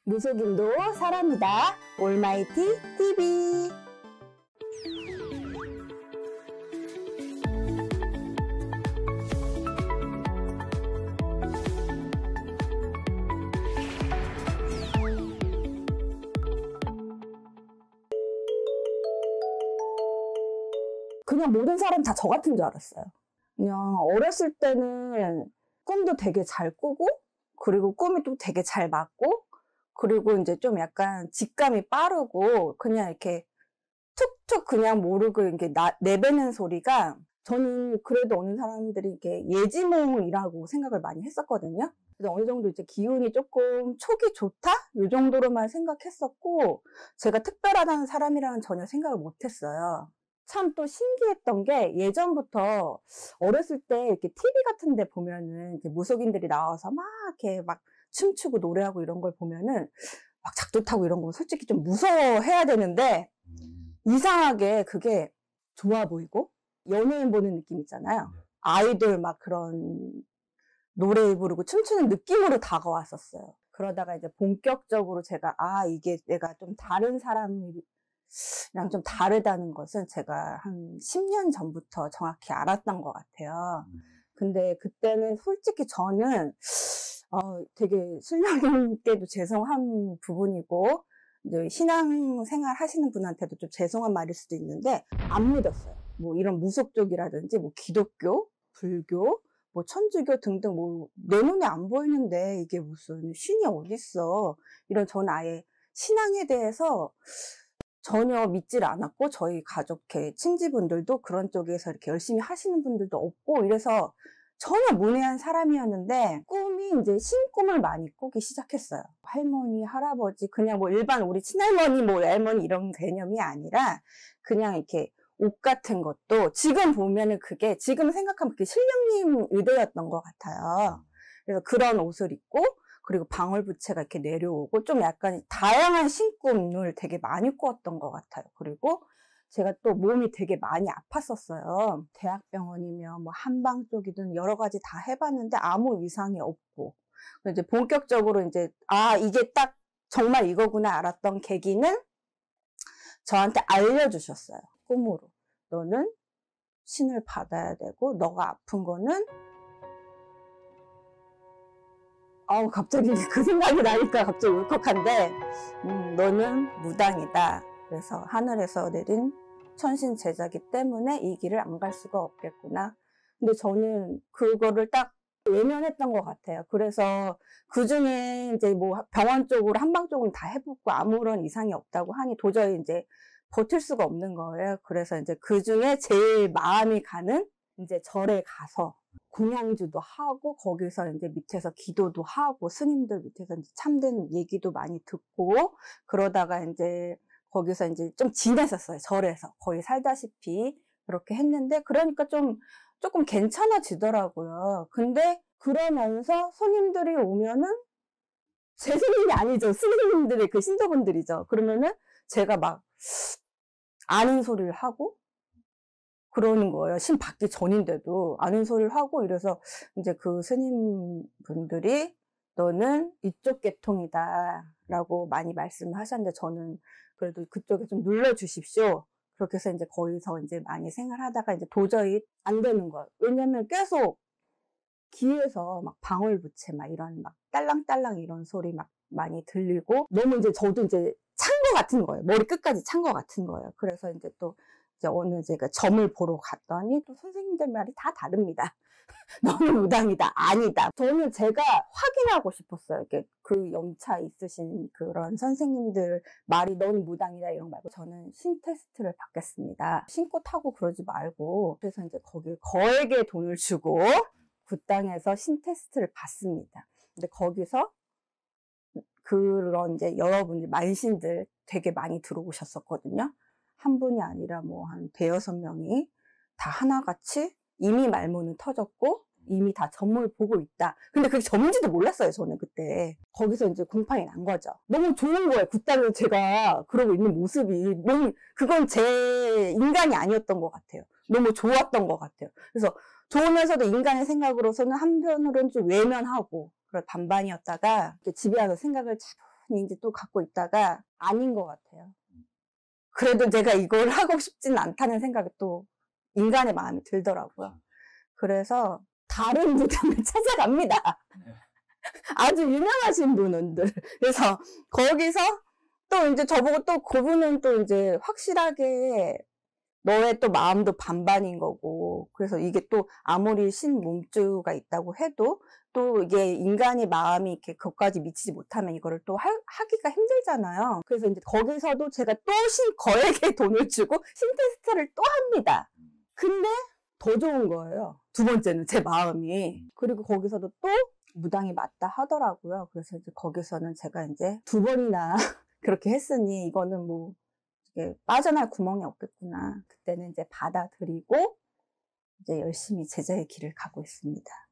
무속인도 사람이다. 올마이티 TV. 그냥 모든 사람 다 저 같은 줄 알았어요. 그냥 어렸을 때는 꿈도 되게 잘 꾸고, 그리고 꿈이 또 되게 잘 맞고, 그리고 이제 좀 약간 직감이 빠르고, 그냥 이렇게 툭툭 그냥 모르고 이렇게 내뱉는 소리가, 저는 그래도 어느 사람들이 이렇게 예지몽이라고 생각을 많이 했었거든요. 그래서 어느 정도 이제 기운이 조금 촉이 좋다? 이 정도로만 생각했었고, 제가 특별하다는 사람이랑은 전혀 생각을 못 했어요. 참 또 신기했던 게, 예전부터 어렸을 때 이렇게 TV 같은 데 보면은 이렇게 무속인들이 나와서 막 이렇게 막 춤추고 노래하고 이런 걸 보면은 막 작두 타고 이런 거 솔직히 좀 무서워해야 되는데, 이상하게 그게 좋아 보이고 연예인 보는 느낌 있잖아요. 아이돌 막 그런 노래 부르고 춤추는 느낌으로 다가왔었어요. 그러다가 이제 본격적으로 제가 이게 내가 좀 다른 사람이랑 좀 다르다는 것은 제가 한 10년 전부터 정확히 알았던 것 같아요. 근데 그때는 솔직히 저는 되게 신령님께도 죄송한 부분이고, 이제 신앙생활 하시는 분한테도 좀 죄송한 말일 수도 있는데, 안 믿었어요. 뭐 이런 무속 쪽이라든지, 뭐 기독교, 불교, 뭐 천주교 등등 뭐 내 눈에 안 보이는데 이게 무슨 신이 어딨어. 이런 저는 아예 신앙에 대해서 전혀 믿질 않았고, 저희 가족, 친지분들도 그런 쪽에서 이렇게 열심히 하시는 분들도 없고, 이래서 전혀 문외한 사람이었는데, 꿈이 이제 신꿈을 많이 꾸기 시작했어요. 할머니, 할아버지, 그냥 뭐 일반 우리 친할머니, 뭐 할머니 이런 개념이 아니라, 그냥 이렇게 옷 같은 것도 지금 보면은 그게, 지금 생각하면 그게 신령님 의대였던 것 같아요. 그래서 그런 옷을 입고, 그리고 방울부채가 이렇게 내려오고, 좀 약간 다양한 신꿈을 되게 많이 꾸었던 것 같아요. 그리고 제가 또 몸이 되게 많이 아팠었어요. 대학병원이면 뭐 한방 쪽이든 여러 가지 다 해봤는데 아무 이상이 없고, 이제 본격적으로 이제 이게 딱 정말 이거구나 알았던 계기는 저한테 알려주셨어요. 꿈으로. 너는 신을 받아야 되고, 너가 아픈 거는 갑자기 그 생각이 나니까 갑자기 울컥한데, 너는 무당이다. 그래서 하늘에서 내린 천신 제자기 때문에 이 길을 안 갈 수가 없겠구나. 근데 저는 그거를 딱 외면했던 것 같아요. 그래서 그 중에 이제 뭐 병원 쪽으로, 한방 쪽으로 다 해보고 아무런 이상이 없다고 하니 도저히 이제 버틸 수가 없는 거예요. 그래서 이제 그 중에 제일 마음이 가는 이제 절에 가서 공양주도 하고, 거기서 이제 밑에서 기도도 하고, 스님들 밑에서 이제 참된 얘기도 많이 듣고, 그러다가 이제 거기서 이제 좀 지냈었어요. 절에서. 거의 살다시피 그렇게 했는데, 그러니까 조금 괜찮아지더라고요. 근데 그러면서 손님들이 오면은, 제 손님이 아니죠. 스님들의 그 신도분들이죠. 그러면은 제가 막 아는 소리를 하고 그러는 거예요. 신 받기 전인데도 아는 소리를 하고, 이래서 이제 그 스님분들이 너는 이쪽 계통이다 라고 많이 말씀을 하셨는데, 저는 그래도 그쪽에 좀 눌러주십시오. 그렇게 해서 이제 거기서 이제 많이 생활하다가 이제 도저히 안 되는 거예요. 왜냐면 계속 귀에서 막 방울부채 막 이런 막 딸랑딸랑 이런 소리 막 많이 들리고, 너무 이제 저도 이제 찬 거 같은 거예요. 머리 끝까지 찬 거 같은 거예요. 그래서 이제 또 이제 어느 제가 점을 보러 갔더니 또 선생님들 말이 다 다릅니다. 너는 무당이다. 아니다. 저는 제가 확인하고 싶었어요. 이렇게 그 연차 있으신 그런 선생님들 말이 넌 무당이다 이런 거 말고, 저는 신 테스트를 받겠습니다. 신고 타고 그러지 말고. 그래서 이제 거기 거액의 돈을 주고 그 땅에서 신 테스트를 받습니다. 근데 거기서 그런 이제 여러분들 만신들 되게 많이 들어오셨었거든요. 한 분이 아니라 뭐 한 대여섯 명이 다 하나같이 이미 말문은 터졌고 이미 다 점을 보고 있다. 근데 그게 점인지도 몰랐어요, 저는 그때. 거기서 이제 공판이 난 거죠. 너무 좋은 거예요. 그때는 제가 그러고 있는 모습이 너무, 그건 제 인간이 아니었던 것 같아요. 너무 좋았던 것 같아요. 그래서 좋으면서도 인간의 생각으로서는 한편으로는 좀 외면하고 그런 반반이었다가 집에 와서 생각을 이제 또 갖고 있다가 아닌 것 같아요. 그래도 내가 이걸 하고 싶지는 않다는 생각이 또 인간의 마음이 들더라고요. 그래서 다른 무당을 찾아갑니다. 아주 유명하신 분들. 그래서 거기서 또 이제 저보고 또 그분은 또 이제 확실하게 너의 또 마음도 반반인 거고, 그래서 이게 또 아무리 신몸주가 있다고 해도 또 이게 인간의 마음이 이렇게 그것까지 미치지 못하면 이거를 또 하기가 힘들잖아요. 그래서 이제 거기서도 제가 또 거액의 돈을 주고 신테스트를 또 합니다. 근데 더 좋은 거예요. 두 번째는 제 마음이. 그리고 거기서도 또 무당이 맞다 하더라고요. 그래서 이제 거기서는 제가 이제 2번이나 그렇게 했으니 이거는 뭐 이게 빠져날 구멍이 없겠구나. 그때는 이제 받아들이고 이제 열심히 제자의 길을 가고 있습니다.